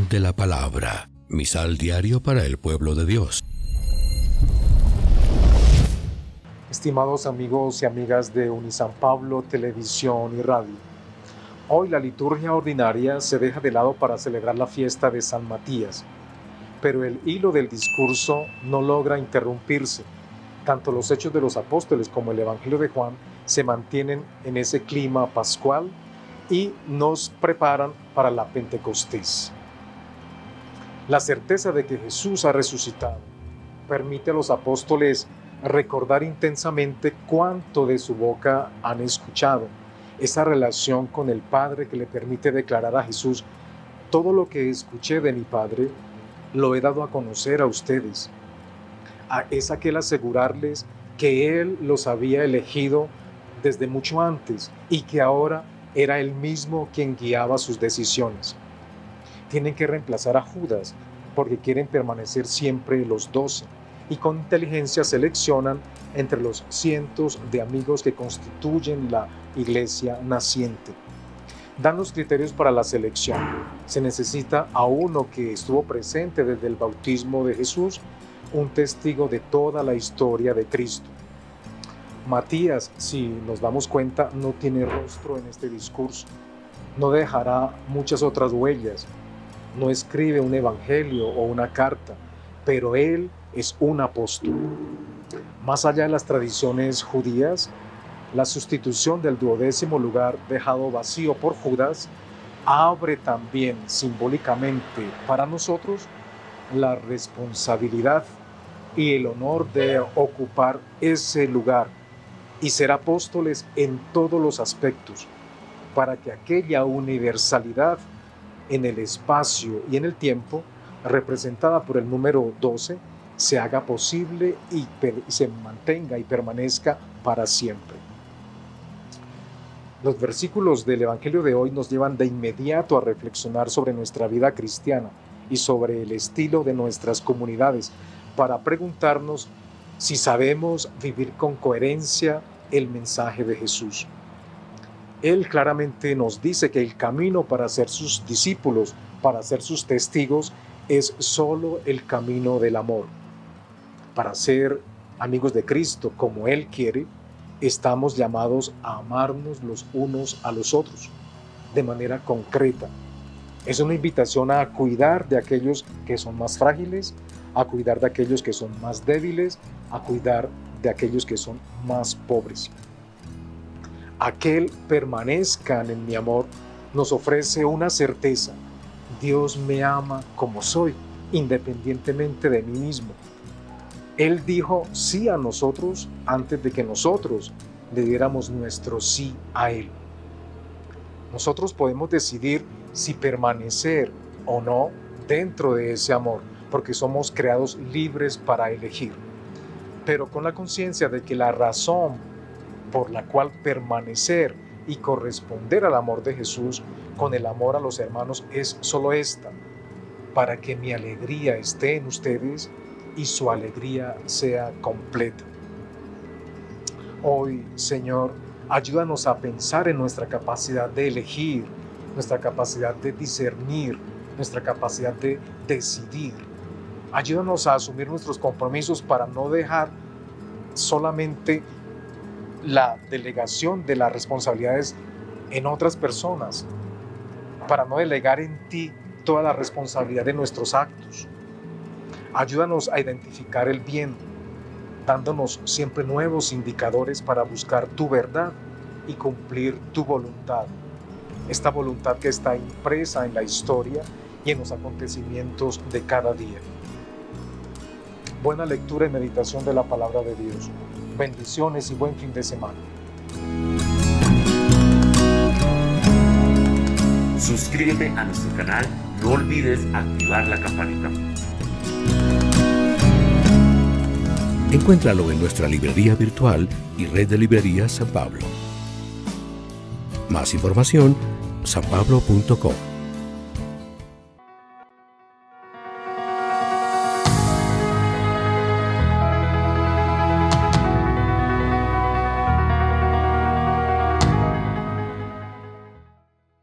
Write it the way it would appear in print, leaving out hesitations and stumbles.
Pan de la Palabra, misal diario para el pueblo de Dios. Estimados amigos y amigas de Unisan Pablo, Televisión y Radio, hoy la liturgia ordinaria se deja de lado para celebrar la fiesta de San Matías, pero el hilo del discurso no logra interrumpirse. Tanto los Hechos de los Apóstoles como el Evangelio de Juan se mantienen en ese clima pascual y nos preparan para la Pentecostés. La certeza de que Jesús ha resucitado permite a los apóstoles recordar intensamente cuánto de su boca han escuchado, esa relación con el Padre que le permite declarar a Jesús: todo lo que escuché de mi Padre lo he dado a conocer a ustedes. Es aquel asegurarles que Él los había elegido desde mucho antes y que ahora era Él mismo quien guiaba sus decisiones. Tienen que reemplazar a Judas porque quieren permanecer siempre los 12 y con inteligencia seleccionan entre los cientos de amigos que constituyen la iglesia naciente. Dan los criterios para la selección. Se necesita a uno que estuvo presente desde el bautismo de Jesús, un testigo de toda la historia de Cristo. Matías, si nos damos cuenta, no tiene rostro en este discurso. No dejará muchas otras huellas. No escribe un evangelio o una carta, pero él es un apóstol. Más allá de las tradiciones judías, la sustitución del 12º lugar dejado vacío por Judas abre también simbólicamente para nosotros la responsabilidad y el honor de ocupar ese lugar y ser apóstoles en todos los aspectos, para que aquella universalidad en el espacio y en el tiempo, representada por el número 12, se haga posible y se mantenga y permanezca para siempre. Los versículos del Evangelio de hoy nos llevan de inmediato a reflexionar sobre nuestra vida cristiana y sobre el estilo de nuestras comunidades, para preguntarnos si sabemos vivir con coherencia el mensaje de Jesús. Él claramente nos dice que el camino para ser sus discípulos, para ser sus testigos, es solo el camino del amor. Para ser amigos de Cristo como Él quiere, estamos llamados a amarnos los unos a los otros de manera concreta. Es una invitación a cuidar de aquellos que son más frágiles, a cuidar de aquellos que son más débiles, a cuidar de aquellos que son más pobres. Aquel permanezcan en mi amor nos ofrece una certeza: Dios me ama como soy, independientemente de mí mismo. Él dijo sí a nosotros antes de que nosotros le diéramos nuestro sí a Él. Nosotros podemos decidir si permanecer o no dentro de ese amor, porque somos creados libres para elegir, pero con la conciencia de que la razón por la cual permanecer y corresponder al amor de Jesús con el amor a los hermanos es solo esta: para que mi alegría esté en ustedes y su alegría sea completa. Hoy, Señor, ayúdanos a pensar en nuestra capacidad de elegir, nuestra capacidad de discernir, nuestra capacidad de decidir. Ayúdanos a asumir nuestros compromisos para no dejar solamente la delegación de las responsabilidades en otras personas, para no delegar en ti toda la responsabilidad de nuestros actos. Ayúdanos a identificar el bien, dándonos siempre nuevos indicadores para buscar tu verdad y cumplir tu voluntad. Esta voluntad que está impresa en la historia y en los acontecimientos de cada día. Buena lectura y meditación de la palabra de Dios. Bendiciones y buen fin de semana. Suscríbete a nuestro canal, no olvides activar la campanita. Encuéntralo en nuestra librería virtual y red de librerías San Pablo. Más información: sanpablo.com.